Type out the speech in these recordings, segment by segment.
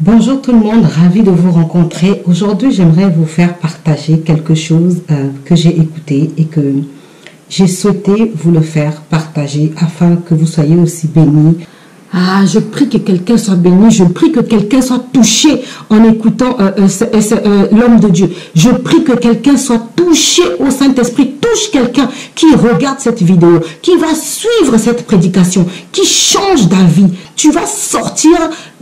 Bonjour tout le monde, ravi de vous rencontrer. Aujourd'hui, j'aimerais vous faire partager quelque chose que j'ai écouté et que j'ai souhaité vous le faire partager afin que vous soyez aussi bénis. Ah, je prie que quelqu'un soit béni, je prie que quelqu'un soit touché en écoutant l'homme de Dieu. Je prie que quelqu'un soit touché au Saint-Esprit, touche quelqu'un qui regarde cette vidéo, qui va suivre cette prédication, qui change d'avis. Tu vas sortir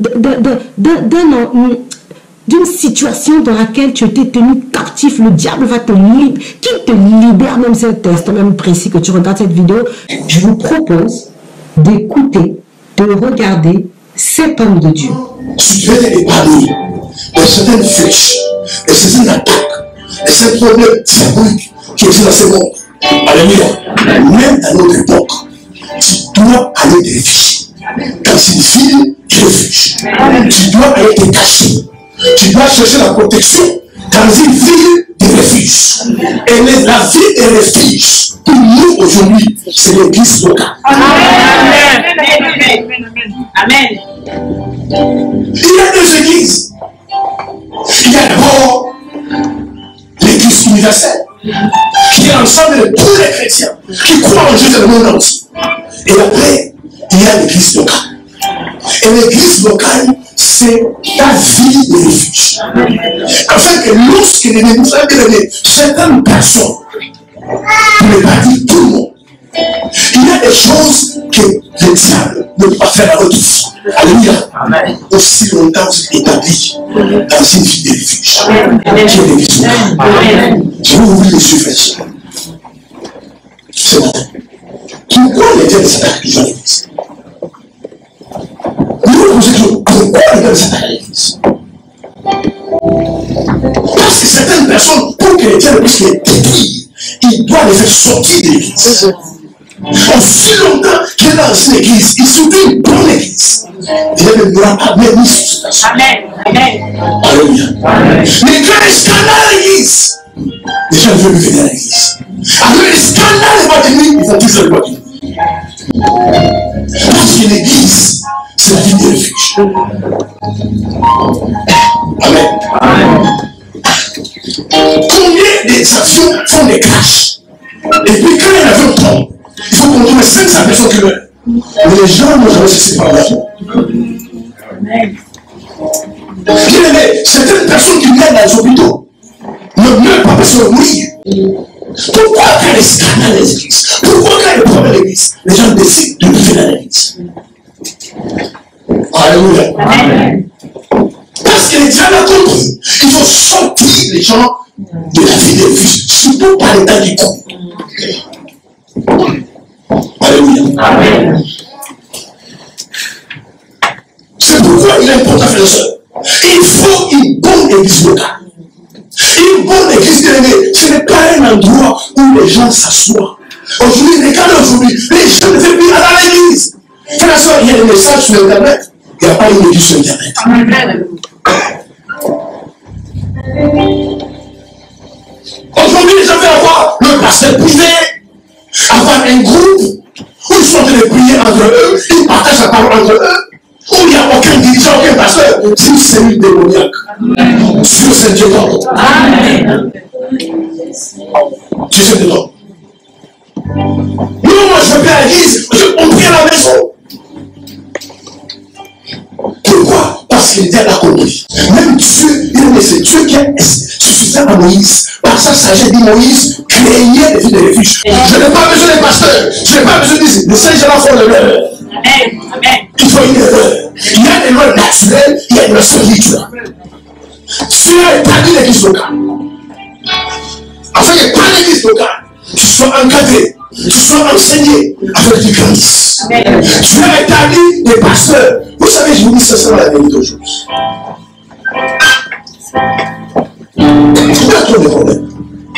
d'une situation dans laquelle tu étais tenu captif. Le diable va te libérer, qu'il te libère, même cet instant même précis que tu regardes cette vidéo. Je vous propose d'écouter, de regarder cet homme de Dieu. Tu veux être épargné de certaines flèches, de certaines attaques, de certains problèmes diaboliques qui existent dans ce monde. Alléluia. Même dans notre époque, tu dois aller te réfugier. Dans une ville de refuge, tu dois aller te cacher. Tu dois chercher la protection dans une ville de refuge. Et la ville de refuge, pour nous aujourd'hui, c'est l'église locale. Amen. Amen. Il y a deux églises. Il y a d'abord l'église universelle, qui est l'ensemble de tous les chrétiens qui croient en Jésus dans le monde entier. Et après, il y a l'église locale. Et l'église locale, c'est ta vie de refuge. Afin que lorsque l'ennemi nous a donné certaines personnes, pour ne pas dire tout le monde, il y a des choses que le diable ne peut pas faire à votre vie. Alléluia. Aussi longtemps vous êtes établi dans une vie de refuge. Qui est l'église locale. Je vais ouvrir les yeux, frères. C'est bon. Pourquoi les diables s'attaquent dans l'église? Pourquoi les diables s'attaquent à l'église? Parce que certaines personnes, pour que les diables puissent les détruire, ils doivent les faire sortir de l'église. Aussi longtemps qu'il est dans une église, il surtout une bonne église, il ne pourra pas même mis sur cette personne. Amen. Alléluia. Mais quand les scandales à l'église, les gens veulent venir à l'église. Alors les scandales vont venir, ils vont toujours le voir. Parce que l'église, c'est la vie de refuge. Amen. Combien des avions font des crashs? Et puis quand un avion tombe, il faut qu'on trouve 500 personnes qui meurent. Mais les gens n'ont jamais cessé par l'avion. Certaines personnes qui meurent dans les hôpitaux ne meurent pas parce qu'ils mourir. Pourquoi quand les scandales à l'église? Pourquoi quand il y a des problèmes à l'église? Les gens décident de vivre dans l'église. Alléluia. Parce que les diables ont compris qu'il faut sortir les gens de la vie de refuge, surtout par les temps du coup. Alléluia. C'est pourquoi il est important, frères et sœurs. Il faut une bonne église locale. Une bonne église aimée, ce n'est pas un endroit où les gens s'assoient. Aujourd'hui, regardez aujourd'hui, les gens ne veulent plus aller à l'église. Frères et sœurs, il y a des messages sur Internet. Il n'y a pas une église sur Internet. Aujourd'hui, les gens veulent avoir le pasteur privé, avoir un groupe où ils sont en train de prier entre eux, ils partagent la parole entre eux, où il n'y a aucun dirigeant, aucun pasteur. C'est une cellule démoniaque. Dieu c'est Dieu d'ordre. Dieu c'est Dieu d'ordre. Non, moi je vais à l'église, on prie à la maison. Pourquoi? Parce que Dieu a compris. Même Dieu, c'est Dieu qui est suffisant à Moïse. Par sa sagesse, dit Moïse, craignez les vies de refuge. Je n'ai pas besoin des pasteurs. Je n'ai pas besoin de ces gens-là font l'erreur. Il faut une erreur. Il y a une erreur naturelle, il y a une erreur spirituelle. Dieu a établi l'église locale. Afin que par l'église locale, tu sois encadré, tu sois enseigné avec du grandis. Dieu a établi des pasteurs. Vous savez, je vous dis sincèrement la vérité aujourd'hui. Il y a trop de problèmes.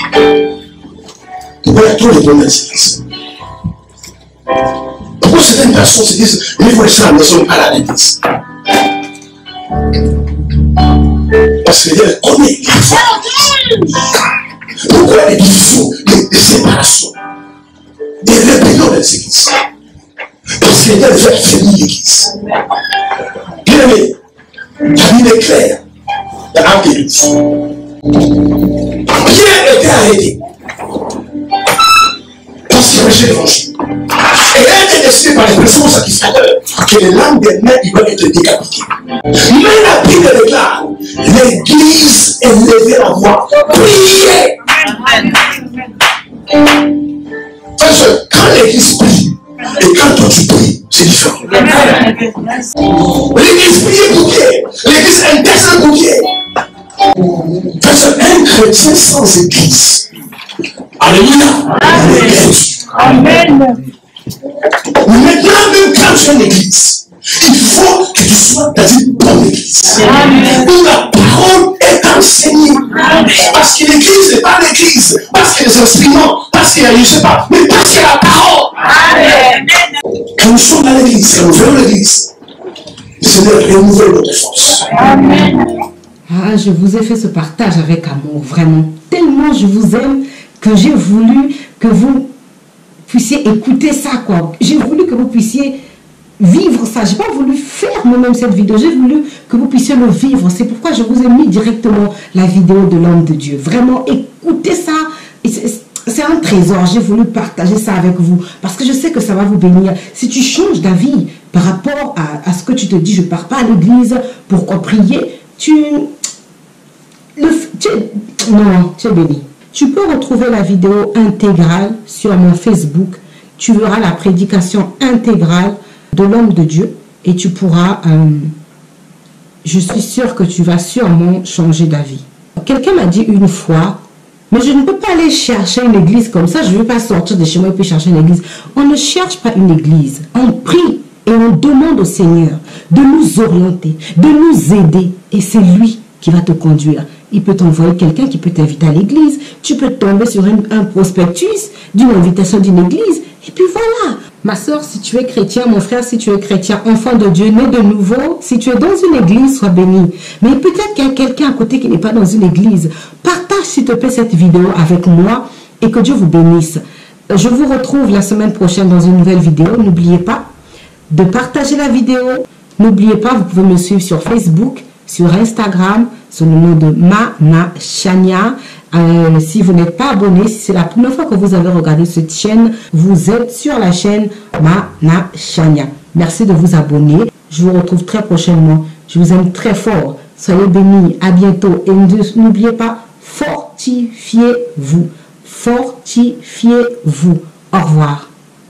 Il y a trop de problèmes dans cette église. Pourquoi certaines personnes se disent, il faut rester à la maison et pas à l'église? Parce que Dieu connaît la foi. Pourquoi les divisions, les séparations, des rébellions dans les églises? Parce que Dieu veut affaiblir l'église. Bien aimé, La Bible est claire. Dans l'acte d'église. Pierre était arrêté. Parce qu'il prêchait l'évangile. Et il a été décidé par les personnes sacrificateurs que les lames des mains doivent être décapitées. Mais la Bible déclare, l'église est levée la voix. Priez. Parce que quand l'église prie, et quand toi tu pries, c'est différent. L'église prie pour Pierre. L'église intercède pour Pierre. Parce qu'un chrétien sans église, alléluia, il est perdu. Amen. Maintenant, même quand tu es une église, il faut que tu sois dans une bonne église. Où la parole est enseignée. Parce que l'église n'est pas l'église. Parce qu'il y a des instruments. Parce qu'il y a, je ne sais pas, mais parce qu'il y a la parole. Quand nous sommes dans l'église, quand nous venons à l'église, le Seigneur renouvelle notre force. Ah, je vous ai fait ce partage avec amour, vraiment. Tellement je vous aime que j'ai voulu que vous puissiez écouter ça, quoi. J'ai voulu que vous puissiez vivre ça. Je n'ai pas voulu faire moi-même cette vidéo. J'ai voulu que vous puissiez le vivre. C'est pourquoi je vous ai mis directement la vidéo de l'homme de Dieu. Vraiment, écoutez ça. C'est un trésor. J'ai voulu partager ça avec vous parce que je sais que ça va vous bénir. Si tu changes d'avis par rapport à ce que tu te dis, je ne pars pas à l'église, pourquoi prier, tu es béni. Tu peux retrouver la vidéo intégrale sur mon Facebook. Tu verras la prédication intégrale de l'homme de Dieu et tu pourras, je suis sûre que tu vas sûrement changer d'avis. Quelqu'un m'a dit une fois, mais je ne peux pas aller chercher une église comme ça, je ne veux pas sortir de chez moi et puis chercher une église. On ne cherche pas une église, on prie et on demande au Seigneur de nous orienter, de nous aider et c'est lui qui va te conduire. Il peut t'envoyer quelqu'un qui peut t'inviter à l'église. Tu peux tomber sur un prospectus d'une invitation d'une église. Et puis voilà. Ma soeur, si tu es chrétien, mon frère, si tu es chrétien, enfant de Dieu, né de nouveau, si tu es dans une église, sois béni. Mais peut-être qu'il y a quelqu'un à côté qui n'est pas dans une église. Partage s'il te plaît cette vidéo avec moi et que Dieu vous bénisse. Je vous retrouve la semaine prochaine dans une nouvelle vidéo. N'oubliez pas de partager la vidéo. N'oubliez pas, vous pouvez me suivre sur Facebook, sur Instagram, sous le nom de Mana Chania. Si vous n'êtes pas abonné, si c'est la première fois que vous avez regardé cette chaîne, vous êtes sur la chaîne Mana Chania. Merci de vous abonner. Je vous retrouve très prochainement. Je vous aime très fort. Soyez bénis. À bientôt. Et n'oubliez pas, fortifiez-vous. Fortifiez-vous. Au revoir.